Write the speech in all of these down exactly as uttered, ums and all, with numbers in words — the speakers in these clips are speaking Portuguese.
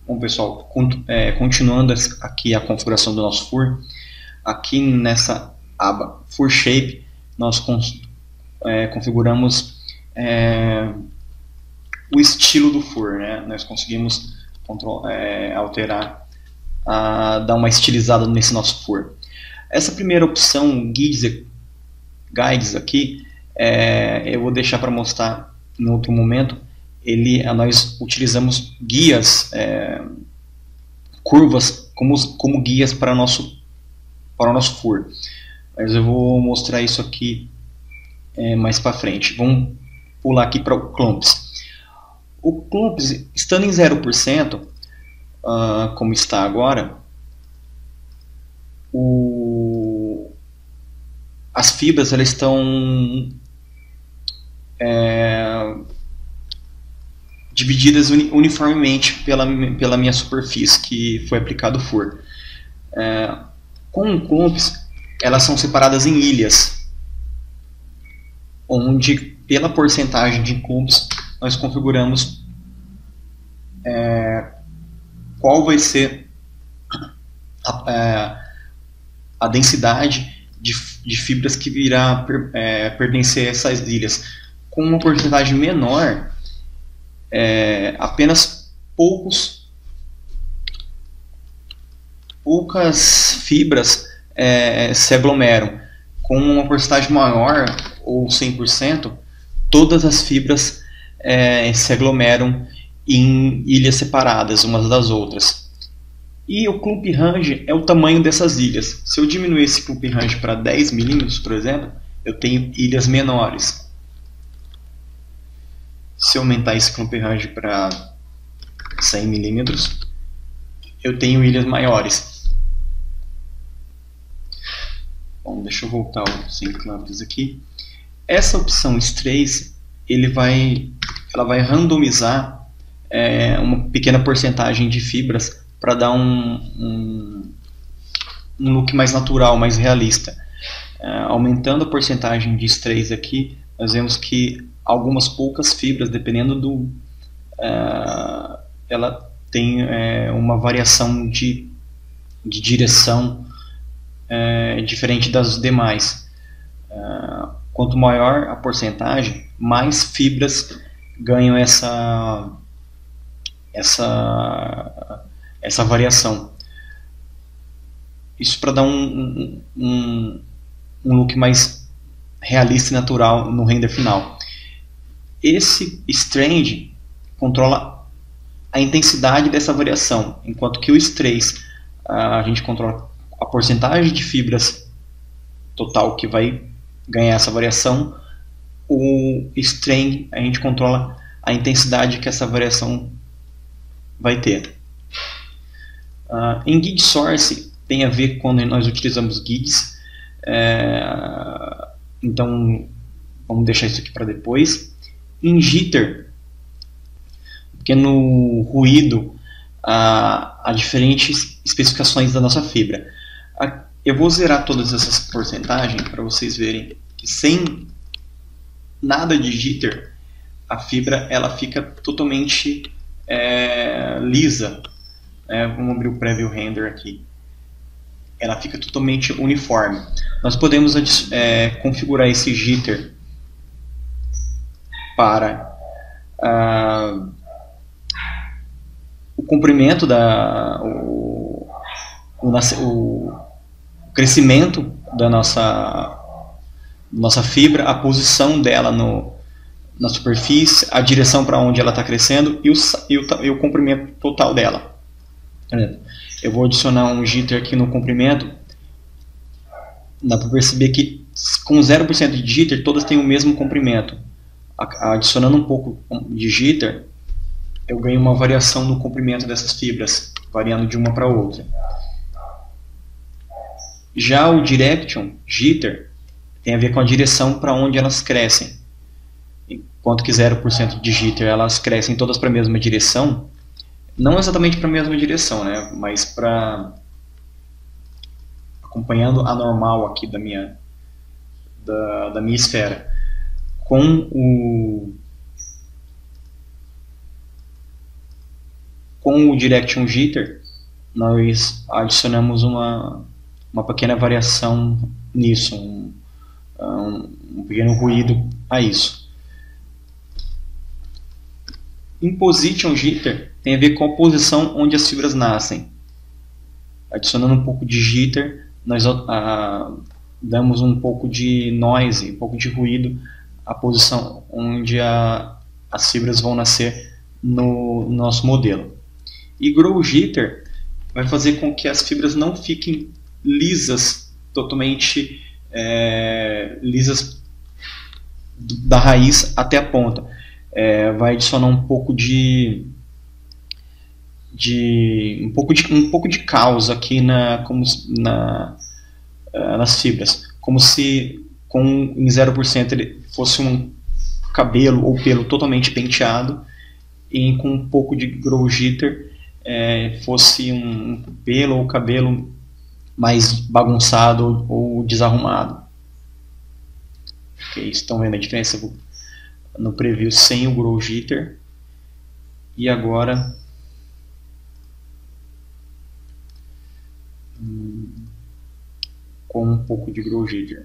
Bom, pessoal, cont- é, continuando as- aqui a configuração do nosso fur, aqui nessa aba Fur Shape, nós cons- é, configuramos é, o estilo do fur, né? Nós conseguimos contro- é, alterar, a, dar uma estilizada nesse nosso fur. Essa primeira opção, Guides, e- guides aqui, é, eu vou deixar para mostrar em outro momento. Ele, nós utilizamos guias, é, curvas como, como guias para, nosso, para o nosso fur. Mas eu vou mostrar isso aqui é, mais para frente. Vamos pular aqui para o Clumps. O Clumps, estando em zero por cento, uh, como está agora, o, as fibras elas estão é, divididas uni, uniformemente pela, pela minha superfície que foi aplicado o fur. É, com o Clumps, elas são separadas em ilhas, onde pela porcentagem de clumps nós configuramos é, qual vai ser a, é, a densidade de, de fibras que virá per, é, pertencer a essas ilhas. Com uma porcentagem menor, é, apenas poucos, poucas fibras é, se aglomeram. Com uma porcentagem maior, ou cem por cento, todas as fibras é, se aglomeram em ilhas separadas umas das outras. E o clump range é o tamanho dessas ilhas. Se eu diminuir esse clump range para dez milímetros, por exemplo, eu tenho ilhas menores. Se eu aumentar esse clump range para cem milímetros, eu tenho ilhas maiores. Bom, deixa eu voltar os cem clumps aqui. Essa opção Strace, ele vai, ela vai randomizar é, uma pequena porcentagem de fibras para dar um, um, um look mais natural, mais realista. É, aumentando a porcentagem de Strace aqui, nós vemos que algumas poucas fibras, dependendo do... É, ela tem é, uma variação de, de direção é, diferente das demais. É, quanto maior a porcentagem, mais fibras ganham essa, essa, essa variação. Isso para dar um, um, um look mais realista e natural no render final. Esse Strand controla a intensidade dessa variação, enquanto que o Strace a gente controla a porcentagem de fibras total que vai ganhar essa variação. O Strand a gente controla a intensidade que essa variação vai ter. Uh, em Guide Source tem a ver quando nós utilizamos guides, é, então vamos deixar isso aqui para depois. Em Jitter, porque no ruído há, há diferentes especificações da nossa fibra. Eu vou zerar todas essas porcentagens para vocês verem que sem nada de jitter, a fibra ela fica totalmente é, lisa. É, vamos abrir o Preview Render aqui. Ela fica totalmente uniforme. Nós podemos é, configurar esse jitter para uh, o comprimento da o, o, o crescimento da nossa nossa fibra, a posição dela no, na superfície, a direção para onde ela está crescendo e o, e, o, e o comprimento total dela. Eu vou adicionar um jitter aqui no comprimento. Dá para perceber que com zero por cento de jitter todas têm o mesmo comprimento. Adicionando um pouco de jitter, eu ganho uma variação no comprimento dessas fibras, variando de uma para outra. Já o Direction Jitter tem a ver com a direção para onde elas crescem. Enquanto que zero por cento de Jitter elas crescem todas para a mesma direção, não exatamente para a mesma direção, né? Mas para acompanhando a normal aqui da minha da, da minha esfera. Com o Com o Direction Jitter, nós adicionamos uma, uma pequena variação nisso, um, um, um pequeno ruído a isso. Em Position Jitter tem a ver com a posição onde as fibras nascem. Adicionando um pouco de jitter, nós ah, damos um pouco de noise, um pouco de ruído à posição onde a, as fibras vão nascer no, no nosso modelo. E Grow Jitter vai fazer com que as fibras não fiquem lisas, totalmente é, lisas da raiz até a ponta. É, vai adicionar um pouco de, de um pouco de um pouco de caos aqui na, como, na, nas fibras, como se com em zero por cento ele fosse um cabelo ou pelo totalmente penteado, e com um pouco de Grow Jitter é, fosse um pelo ou cabelo mais bagunçado ou desarrumado. Ok, estão vendo a diferença no preview sem o Grow Jitter e agora hum, com um pouco de Grow Jitter.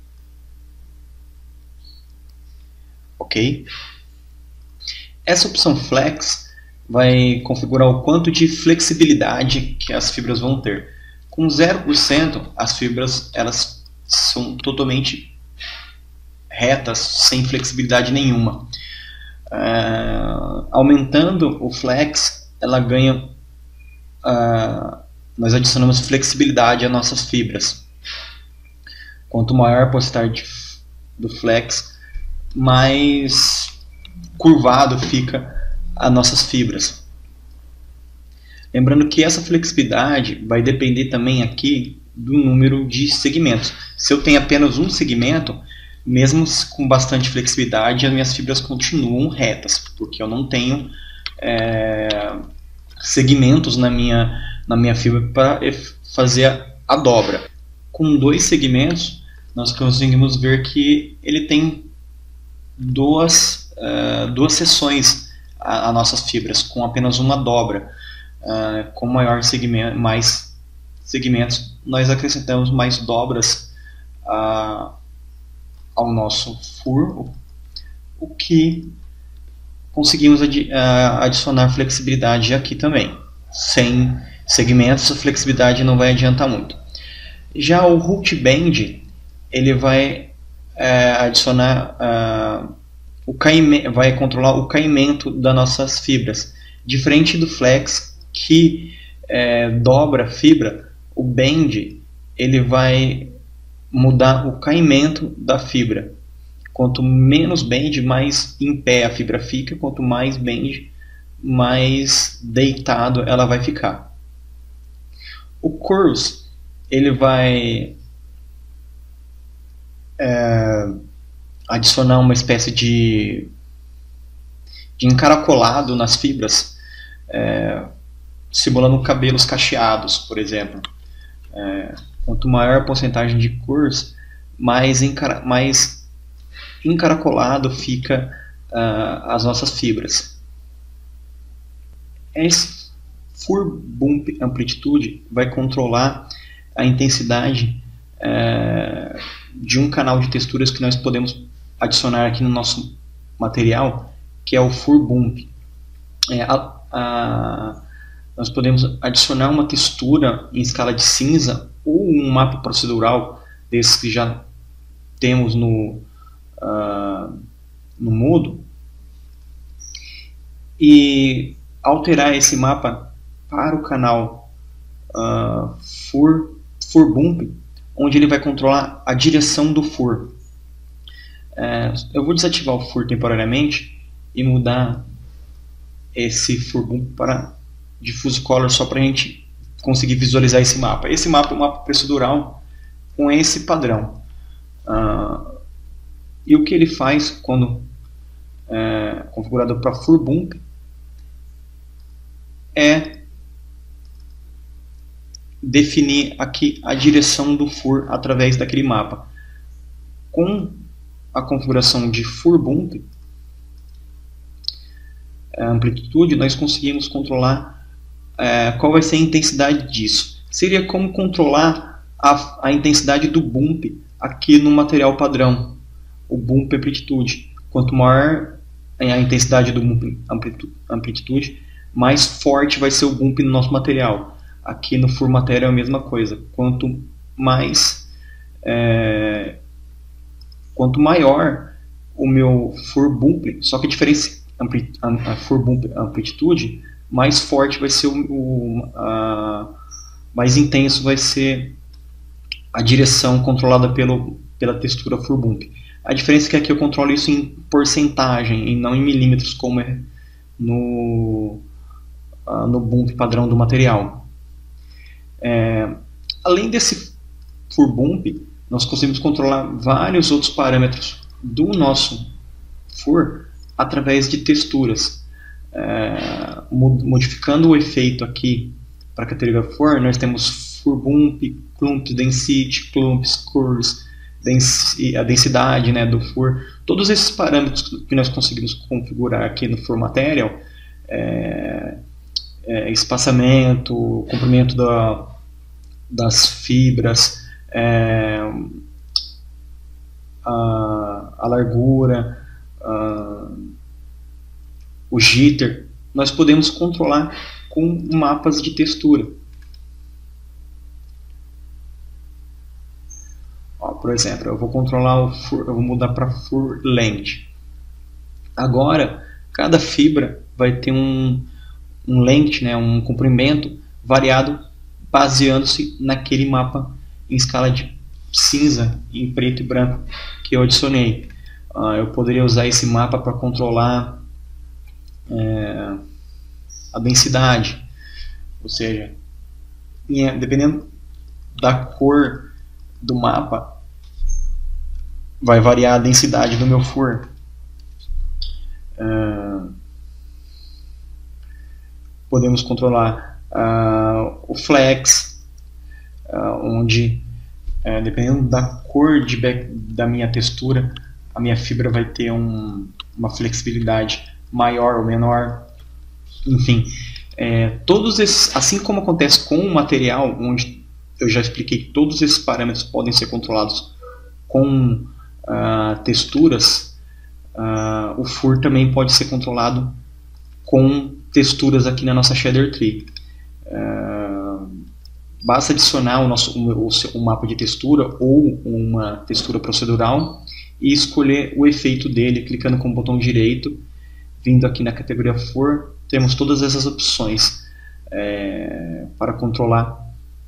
Ok? Essa opção Flex vai configurar o quanto de flexibilidade que as fibras vão ter. Com zero por cento as fibras elas são totalmente retas, sem flexibilidade nenhuma. Uh, aumentando o Flex, ela ganha, uh, nós adicionamos flexibilidade às nossas fibras. Quanto maior a porcentagem do Flex, mais curvado fica as nossas fibras. Lembrando que essa flexibilidade vai depender também aqui do número de segmentos. Se eu tenho apenas um segmento, mesmo com bastante flexibilidade, as minhas fibras continuam retas, porque eu não tenho é, segmentos na minha, na minha fibra para fazer a, a dobra. Com dois segmentos, nós conseguimos ver que ele tem duas, uh, duas seções a, a nossas fibras, com apenas uma dobra. Uh, com maior segmento, mais segmentos, nós acrescentamos mais dobras uh, ao nosso fur, o que conseguimos adi uh, adicionar flexibilidade aqui também. Sem segmentos, a flexibilidade não vai adiantar muito. Já o Root Bend, ele vai uh, adicionar uh, o caimento, vai controlar o caimento das nossas fibras. Diferente do Flex, que é, dobra a fibra, o Bend ele vai mudar o caimento da fibra. Quanto menos bend, mais em pé a fibra fica. Quanto mais bend, mais deitado ela vai ficar. O Curls ele vai é, adicionar uma espécie de, de encaracolado nas fibras, é, simulando cabelos cacheados, por exemplo. É, quanto maior a porcentagem de curls, mais, encara mais encaracolado fica uh, as nossas fibras. Esse Fur Bump Amplitude vai controlar a intensidade uh, de um canal de texturas que nós podemos adicionar aqui no nosso material, que é o Fur Bump. É, a, a, nós podemos adicionar uma textura em escala de cinza ou um mapa procedural desses que já temos no, uh, no Moodle e alterar esse mapa para o canal uh, Fur, Fur Bump, onde ele vai controlar a direção do Fur. Uh, eu vou desativar o Fur temporariamente e mudar esse Fur Bump para Diffuse Color, só para a gente conseguir visualizar esse mapa. Esse mapa é um mapa procedural com esse padrão. Uh, e o que ele faz quando é configurado para Fur Bump é definir aqui a direção do Fur através daquele mapa. Com a configuração de Fur Bump, a amplitude, nós conseguimos controlar é, qual vai ser a intensidade disso? Seria como controlar a, a intensidade do bump aqui no material padrão, o bump amplitude. Quanto maior a intensidade do bump amplitude, mais forte vai ser o bump no nosso material. Aqui no Fur Material é a mesma coisa. Quanto mais é, quanto maior o meu Fur Bump, só que a diferença ampli, a, a Fur Bump amplitude, mais forte vai ser o, o a, mais intenso vai ser a direção controlada pelo, pela textura Fur Bump. A diferença é que aqui eu controlo isso em porcentagem e não em milímetros, como é no, uh, no bump padrão do material. É, além desse Fur Bump, nós conseguimos controlar vários outros parâmetros do nosso Fur através de texturas. É, modificando o efeito aqui para a categoria Fur, nós temos Fur Bump, Clump, Density, Clumps, Curves, a densidade, né, do Fur. Todos esses parâmetros que nós conseguimos configurar aqui no Fur Material, é, é, espaçamento, comprimento da, das fibras, é, a, a largura, a, o jitter, nós podemos controlar com mapas de textura. Ó, por exemplo, eu vou controlar o fur, eu vou mudar para Fur Length. Agora, cada fibra vai ter um, um length, né, um comprimento variado baseando-se naquele mapa em escala de cinza, em preto e branco que eu adicionei. Uh, eu poderia usar esse mapa para controlar é, a densidade, ou seja, dependendo da cor do mapa, vai variar a densidade do meu Fur. Uh, podemos controlar uh, o flex, uh, onde, uh, dependendo da cor de back, da minha textura, a minha fibra vai ter um, uma flexibilidade maior ou menor. Enfim, é, todos esses, assim como acontece com o material, onde eu já expliquei que todos esses parâmetros podem ser controlados com uh, texturas, uh, o Fur também pode ser controlado com texturas aqui na nossa Shader Tree. Uh, basta adicionar o, nosso, o, o mapa de textura ou uma textura procedural e escolher o efeito dele clicando com o botão direito. Vindo aqui na categoria Fur, temos todas essas opções é, para controlar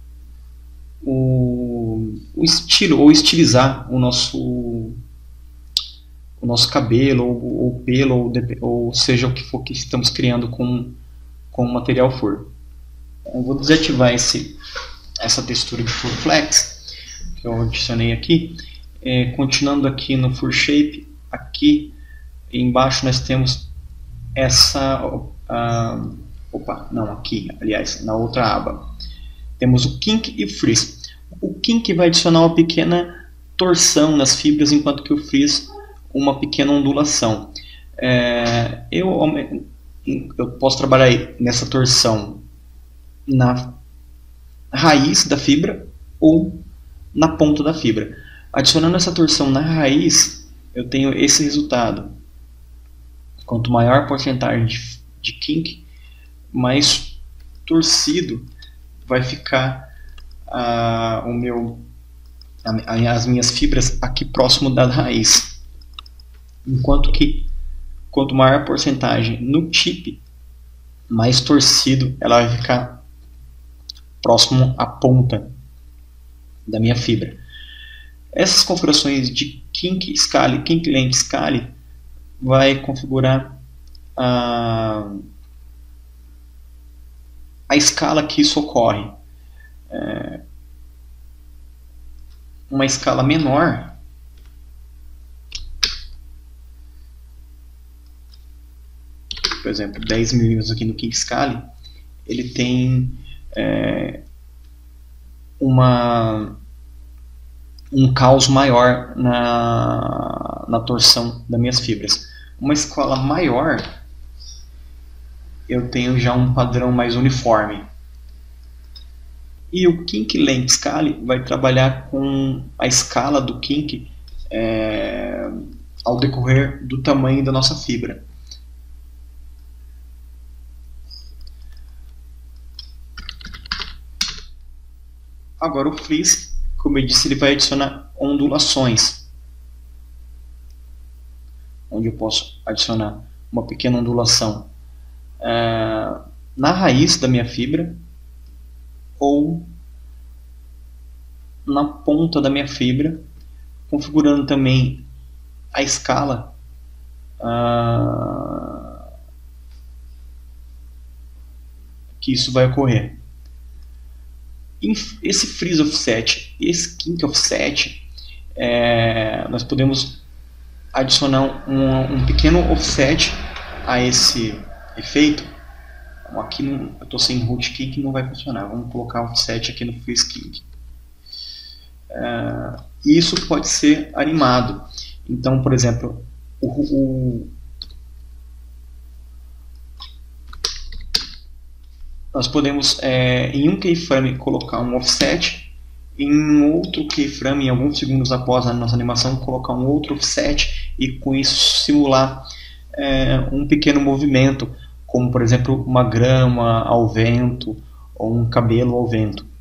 o, o estilo, ou estilizar o nosso, o nosso cabelo, ou, ou pelo, ou, ou seja o que for que estamos criando com, com o material Fur. Eu vou desativar esse, essa textura de Fur Flex, que eu adicionei aqui. É, continuando aqui no Fur Shape, aqui embaixo nós temos essa... Uh, opa, não, aqui, aliás, na outra aba. Temos o Kink e o Freeze. O Kink vai adicionar uma pequena torção nas fibras, enquanto que o Freeze uma pequena ondulação. É, eu, eu posso trabalhar nessa torção na raiz da fibra ou na ponta da fibra. Adicionando essa torção na raiz, eu tenho esse resultado. Quanto maior a porcentagem de, de kink, mais torcido vai ficar uh, o meu, a, as minhas fibras aqui próximo da raiz. Enquanto que quanto maior a porcentagem no tip, mais torcido ela vai ficar próximo à ponta da minha fibra. Essas configurações de kink scale, kink length scale vai configurar a, a escala que isso ocorre. É, uma escala menor por exemplo, dez milímetros aqui no Kink Scale, ele tem é, uma, um caos maior na, na torção das minhas fibras. Uma escala maior eu tenho já um padrão mais uniforme. E o Kink Length Scale vai trabalhar com a escala do kink é, ao decorrer do tamanho da nossa fibra. Agora o Freeze, como eu disse, ele vai adicionar ondulações, onde eu posso adicionar uma pequena ondulação é, na raiz da minha fibra ou na ponta da minha fibra, configurando também a escala uh, que isso vai ocorrer. Esse Freeze Offset e esse Kink Offset, é, nós podemos adicionar um, um pequeno offset a esse efeito. Aqui não, eu estou sem Root Kink, não vai funcionar. Vamos colocar um offset aqui no Freeze Kink. É, isso pode ser animado. Então, por exemplo, o, o, nós podemos, é, em um keyframe, colocar um offset, em um outro keyframe, em alguns segundos após a nossa animação, colocar um outro offset e com isso simular é, um pequeno movimento, como por exemplo uma grama ao vento ou um cabelo ao vento.